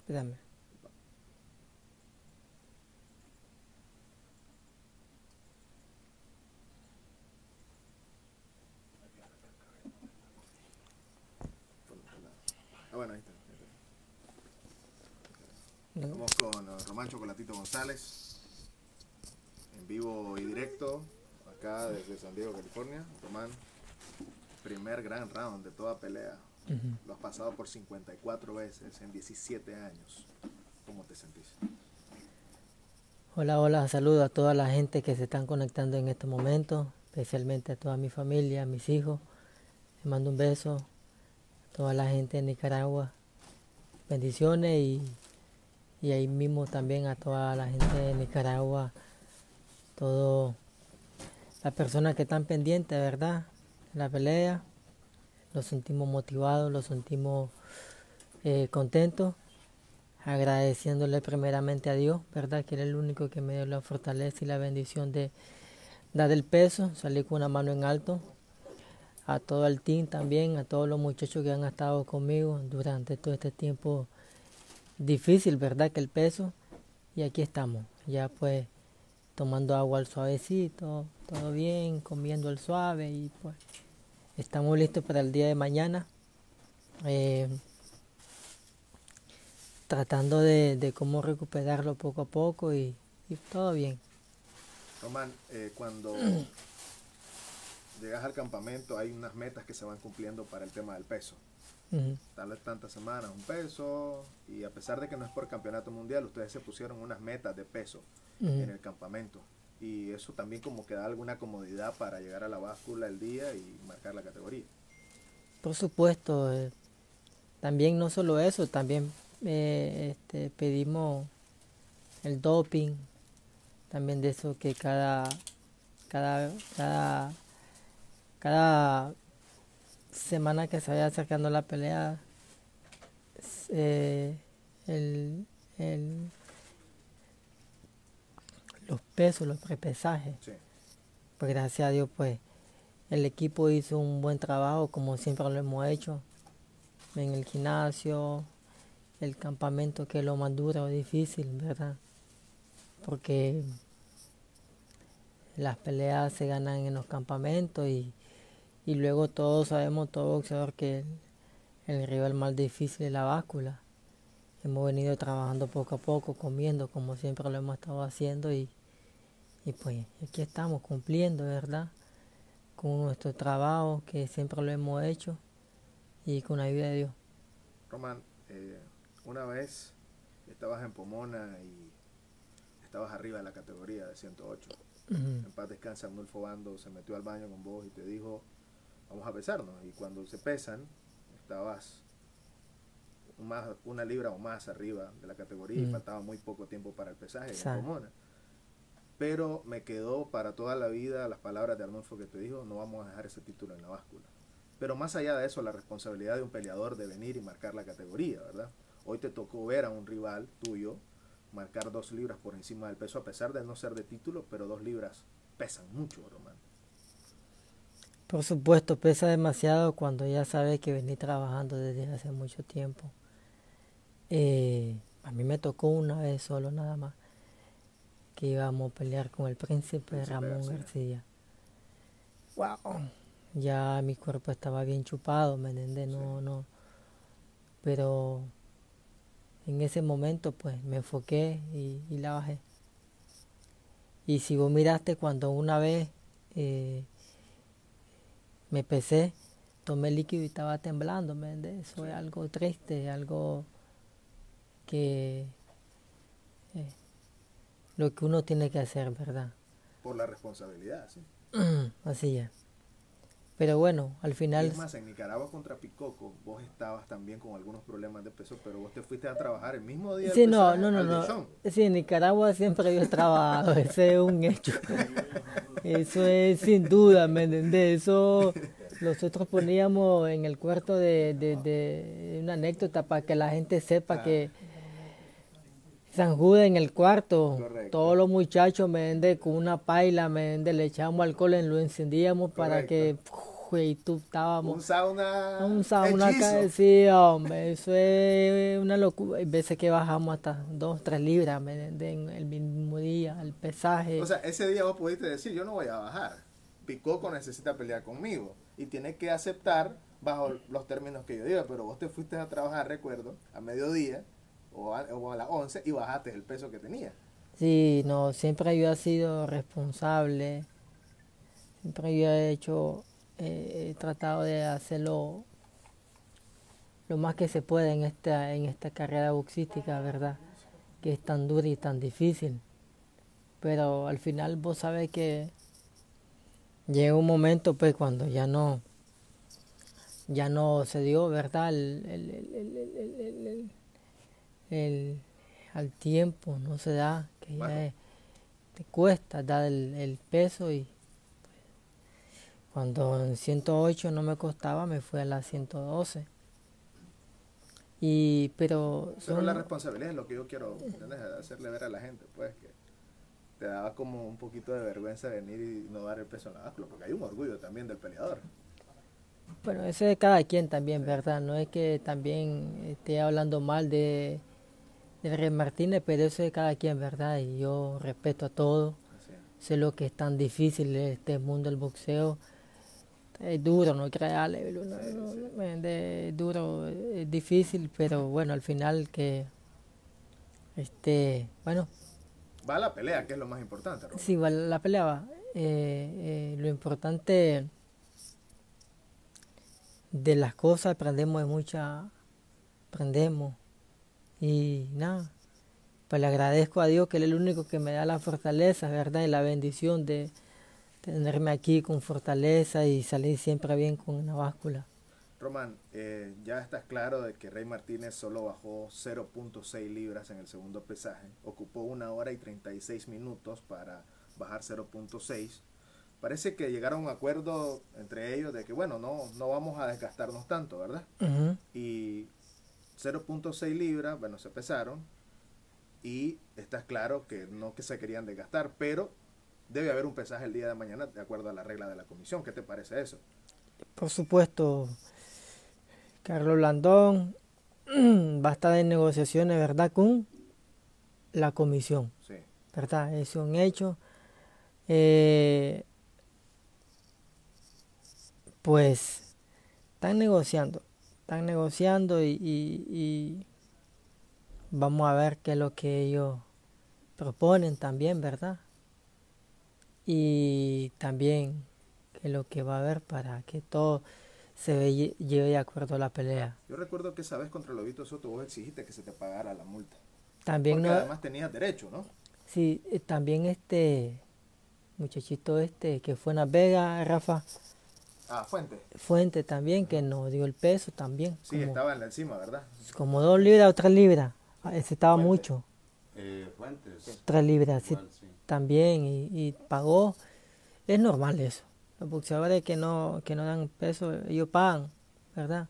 Espérame. Ah, bueno, ahí está. No. Estamos con Román Chocolatito González, en vivo y directo, acá desde San Diego, California. Román, primer gran round de toda pelea. Lo has pasado por 54 veces en 17 años. ¿Cómo te sentís? Hola, hola, saludo a toda la gente que se están conectando en este momento, especialmente a toda mi familia, a mis hijos. Les mando un beso a toda la gente de Nicaragua. Bendiciones y ahí mismo también a toda la gente de Nicaragua, todas las personas que están pendientes, ¿verdad? La pelea, los sentimos motivados, los sentimos contentos, agradeciéndole primeramente a Dios, ¿verdad? Que Él es el único que me dio la fortaleza y la bendición de dar el peso, salir con una mano en alto. A todo el team también, a todos los muchachos que han estado conmigo durante todo este tiempo difícil, ¿verdad? Que el peso. Y aquí estamos, ya pues tomando agua al suavecito, todo bien, comiendo al suave y pues estamos listos para el día de mañana. Eh, Tratando de cómo recuperarlo poco a poco y todo bien. Román, cuando llegas al campamento hay unas metas que se van cumpliendo para el tema del peso. Ujú. Tal vez tantas semanas, un peso, y a pesar de que no es por campeonato mundial, ustedes se pusieron unas metas de peso Ujú. en el campamento. Y eso también como que da alguna comodidad para llegar a la báscula el día y marcar la categoría. Por supuesto, también no solo eso, también pedimos el doping, también de eso que cada, cada, cada semana que se vaya acercando la pelea, eh, el, el- los pesos, los prepesajes. Sí. Pues gracias a Dios, pues el equipo hizo un buen trabajo, como siempre lo hemos hecho, en el gimnasio, el campamento, que es lo más duro o difícil, ¿verdad? Porque las peleas se ganan en los campamentos y luego todos sabemos, todo boxeador, que el rival más difícil es la báscula. Hemos venido trabajando poco a poco, comiendo como siempre lo hemos estado haciendo y pues aquí estamos cumpliendo, ¿verdad? Con nuestro trabajo que siempre lo hemos hecho y con la ayuda de Dios. Román, una vez estabas en Pomona y estabas arriba de la categoría de 108. Ujú. En paz descansa, Arnulfo Bando se metió al baño con vos y te dijo, vamos a pesarnos. Y cuando se pesan, estabas una libra o más arriba de la categoría y Ujú. faltaba muy poco tiempo para el pesaje en Sa- Pomona. Pero me quedó para toda la vida las palabras de Arnulfo que te dijo, no vamos a dejar ese título en la báscula. Pero más allá de eso, la responsabilidad de un peleador de venir y marcar la categoría, ¿verdad? Hoy te tocó ver a un rival tuyo marcar 2 libras por encima del peso, a pesar de no ser de título, pero 2 libras pesan mucho, Román. Por supuesto, pesa demasiado cuando ya sabes que venís trabajando desde hace mucho tiempo. A mí me tocó una vez solo nada más, que íbamos a pelear con el príncipe Príncipe Ramón García. García. Wow. Ya mi cuerpo estaba bien chupado, ¿me entiendes? Sí. No, no. Pero en ese momento pues me enfoqué y la bajé. Y si vos miraste cuando una vez eh, me pesé, tomé líquido y estaba temblando, ¿me entiendes? Eso Sí. es algo triste, algo que lo que uno tiene que hacer, ¿verdad? Por la responsabilidad, sí. Así es. Pero bueno, al Y final, es más, en Nicaragua contra Picoco, vos estabas también con algunos problemas de peso, pero vos te fuiste a trabajar el mismo día del sí, no, pesaje no, no, al de no. Sean. Sí, en Nicaragua siempre yo he trabajado, ese es un hecho. Eso es sin duda, ¿me entendés? Eso nosotros poníamos en el cuarto de una anécdota para que la gente sepa Ah, que San Judas en el cuarto, todos correcto, los muchachos, ¿me entiendes? Con una paila, ¿me entiendes? Le echábamos alcohol, lo encendíamos para correcto. que y tú estábamos Un sauna un sauna acá, hechizo. sí, hombre, eso es una locura. Hay veces que bajamos hasta 2, 3 libras, en el mismo día, el O pesaje. sea, ese día vos pudiste decir, yo no voy a bajar. Picoco necesita pelear conmigo. Y tiene que aceptar bajo los términos que yo diga. Pero vos te fuiste a trabajar, recuerdo, a mediodía o a las 11 y bajaste el peso que tenía. Sí, no, siempre yo he sido responsable, siempre yo he hecho, he tratado de hacerlo lo más que se puede en esta carrera boxística, ¿verdad? Que es tan dura y tan difícil. Pero al final vos sabés que llega un momento, pues, cuando ya no se dio, ¿verdad? El- al tiempo no se da, que Bueno, te cuesta dar el peso y cuando en 108 no me costaba, me fui a las 112. Pero pero la son, responsabilidad es lo que yo quiero, ¿entendés? Hacerle ver a la gente, pues, que te daba como un poquito de vergüenza venir y no dar el peso en la báscula, porque hay un orgullo también del peleador. bueno, eso es de cada quien también, Sí, ¿verdad? No es que también esté hablando mal de Rey Martínez, pero eso es de cada quien, ¿verdad? Y yo respeto a todos. así es. Sé lo que es tan difícil este mundo del boxeo. Es duro, no crearle, Sí, sí. es duro, es difícil, pero bueno, al final bueno, Va a la pelea, que es lo más importante, Román. sí, vale la pelea va. Lo importante de las cosas, aprendemos y nada, pues le agradezco a Dios que Él es el único que me da la fortaleza, ¿verdad? Y la bendición de tenerme aquí con fortaleza y salir siempre bien con una báscula. Román, ya estás claro de que Rey Martínez solo bajó 0.6 libras en el segundo pesaje. Ocupó 1 hora y 36 minutos para bajar 0.6. Parece que llegaron a un acuerdo entre ellos de que, bueno, no vamos a desgastarnos tanto, ¿verdad? Ujú. Y 0.6 libras, bueno, se pesaron y está claro que no que se querían desgastar, pero debe haber un pesaje el día de mañana de acuerdo a la regla de la comisión. ¿Qué te parece eso? Por supuesto, Carlos Landón va a estar en negociaciones, ¿verdad? Con la comisión, Sí. ¿verdad? Es un hecho. Eh, pues están negociando y vamos a ver qué es lo que ellos proponen también, ¿verdad? Y también qué es lo que va a haber para que todo lleve de acuerdo a la pelea. Yo recuerdo que esa vez contra Lobito Soto vos exigiste que se te pagara la multa. También Porque no, además tenías derecho, ¿no? sí, también este muchachito que fue en Las Vegas, Rafa Ah, Fuente. Fuente también, que nos dio el peso también, Sí, estaba en la encima, ¿verdad? como 2 libras o 3 libras. Ese estaba Fuente. mucho, Fuentes, 3 libras, sí, igual, sí. también, y pagó. Es normal eso. Los boxeadores que no dan peso, ellos pagan, ¿verdad?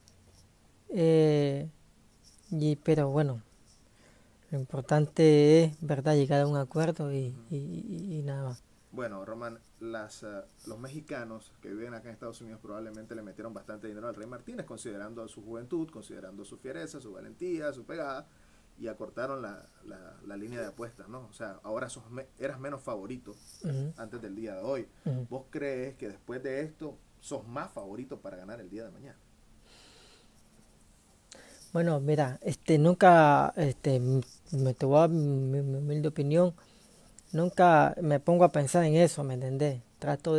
Eh, pero bueno, lo importante es, ¿verdad?, llegar a un acuerdo y nada más. Bueno, Román, los mexicanos que viven acá en Estados Unidos probablemente le metieron bastante dinero al Rey Martínez, considerando su juventud, considerando su fiereza, su valentía, su pegada, y acortaron la línea de apuestas, ¿no? O sea, ahora eras menos favorito Ujú, antes del día de hoy. ujú. ¿Vos crees que después de esto sos más favorito para ganar el día de mañana? Bueno, mira, nunca, me te voy a dar mi humilde opinión, nunca me pongo a pensar en eso, ¿me entendés? Trato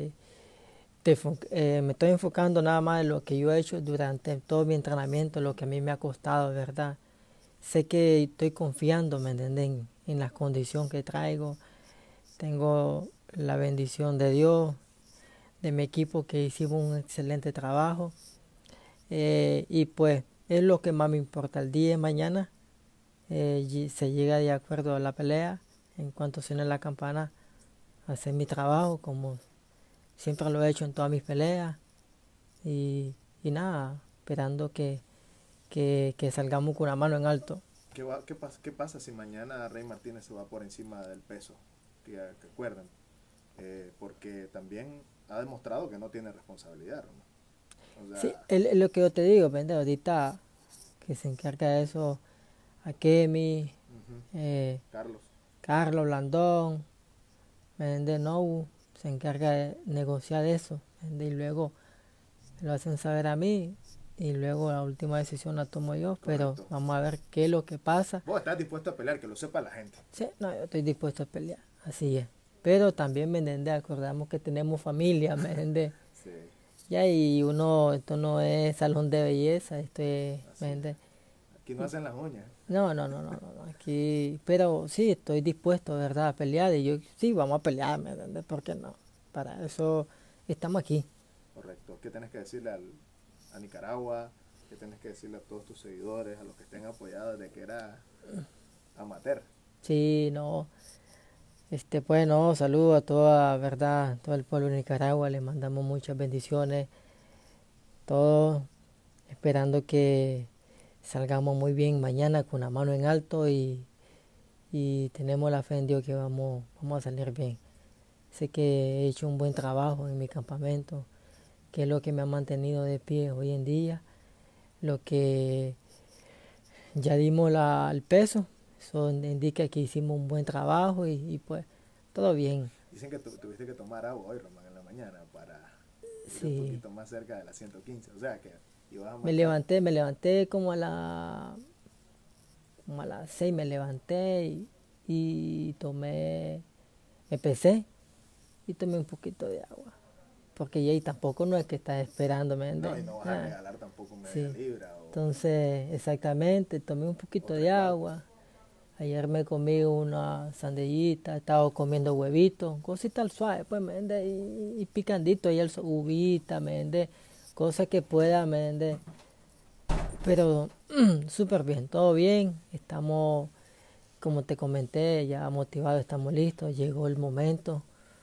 me estoy enfocando nada más en lo que yo he hecho durante todo mi entrenamiento, lo que a mí me ha costado, ¿verdad? Sé que estoy confiando, ¿me entendés? En la condición que traigo, tengo la bendición de Dios, de mi equipo que hicimos un excelente trabajo, y pues es lo que más me importa. El día de mañana se llega de acuerdo a la pelea, en cuanto suene la campana, hacer mi trabajo como siempre lo he hecho en todas mis peleas y nada, esperando que salgamos con una mano en alto. ¿Qué pasa si mañana Rey Martínez se va por encima del peso? Que acuerden. Porque también ha demostrado que no tiene responsabilidad, ¿no? O sea, Sí, es lo que yo te digo, pendejo, ahorita que se encarga de eso a Kemi, ujú, eh, Carlos, Carlos Blandón, ¿me entiendes? Nobu, se encarga de negociar eso, ¿me entiendes? Y luego me lo hacen saber a mí y luego la última decisión la tomo yo, pero correcto. vamos a ver qué es lo que pasa. Vos estás dispuesto a pelear, que lo sepa la gente. Sí, no, yo estoy dispuesto a pelear, así es. Pero también, ¿me entiendes? Acordamos que tenemos familia, ¿me entiendes? Sí, Ya, y uno, esto no es salón de belleza, esto es, así ¿me es. entiendes? Aquí no hacen las uñas. No, aquí, pero sí, estoy dispuesto, ¿verdad? A pelear y yo, sí, vamos a pelear, ¿me entiendes? ¿Por qué no? Para eso estamos aquí. Correcto. ¿Qué tenés que decirle a Nicaragua? ¿Qué tenés que decirle a todos tus seguidores, a los que estén apoyados de que era amateur? Sí, no, pues no, saludo a toda, ¿verdad? Todo el pueblo de Nicaragua, les mandamos muchas bendiciones, todos esperando que salgamos muy bien mañana con la mano en alto y tenemos la fe en Dios que vamos a salir bien. Sé que he hecho un buen trabajo en mi campamento, que es lo que me ha mantenido de pie hoy en día, lo que ya dimos el peso, eso indica que hicimos un buen trabajo y pues todo bien. Dicen que tuviste que tomar agua hoy, Román, en la mañana para irte un Sí, poquito más cerca de las 115. O sea que ibas a me marcar. levanté como a las 6 me levanté y tomé, me pesé y tomé un poquito de agua. Porque ya y tampoco no es que estás esperándome. No, y no vas a regalar tampoco media Sí. libra Entonces, exactamente, tomé un o poquito tres de cuartos. agua. Ayer me comí una sandellita, he estado comiendo huevitos, cositas suaves, pues, ¿me entiendes? Y picandito, y el uvita, ¿me entiendes? Cosas que pueda, ¿me entiendes? Pero súper bien, todo bien. Estamos, como te comenté, ya motivados, estamos listos. Llegó el momento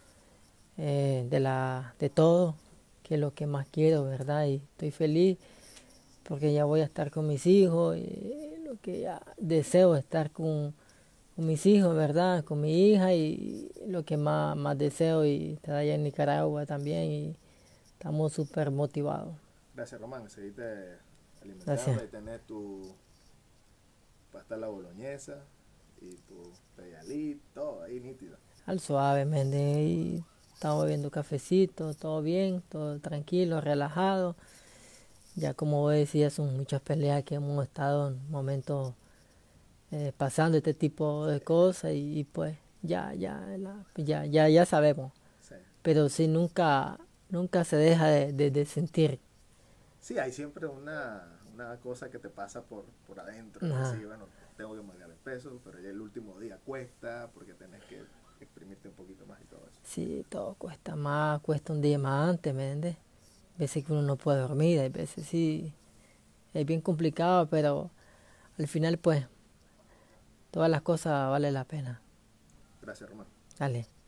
de todo, que es lo que más quiero, ¿verdad? Y estoy feliz porque ya voy a estar con mis hijos. Y lo que ya deseo es estar con mis hijos, ¿verdad? Con mi hija y lo que más deseo y estar allá en Nicaragua también y estamos súper motivados. Gracias, Román. Seguiste alimentando. Gracias. Ahí tenés tu pasta a la boloñesa y tu peyalí, todo ahí nítido. Al suave, ¿me y estamos bebiendo cafecito, todo bien, todo tranquilo, relajado. Ya como vos decías, son muchas peleas que hemos estado en momentos pasando este tipo de cosas y pues ya sabemos. Sí. Pero sí nunca se deja de sentir. Sí, hay siempre una cosa que te pasa por adentro. Es Ajá. decir, bueno, tengo que marcar el peso, pero ya el último día cuesta porque tenés que exprimirte un poquito más y todo eso. Sí, todo cuesta más, cuesta un día más antes, ¿me entiendes? Hay veces que uno no puede dormir, hay veces sí, es bien complicado, pero al final pues todas las cosas valen la pena. Gracias, Román. Dale.